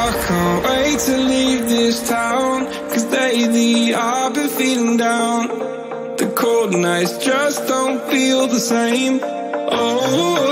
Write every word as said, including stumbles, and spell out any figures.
I can't wait to leave this town, cause lately I've been feeling down. The cold nights just don't feel the same. Oh,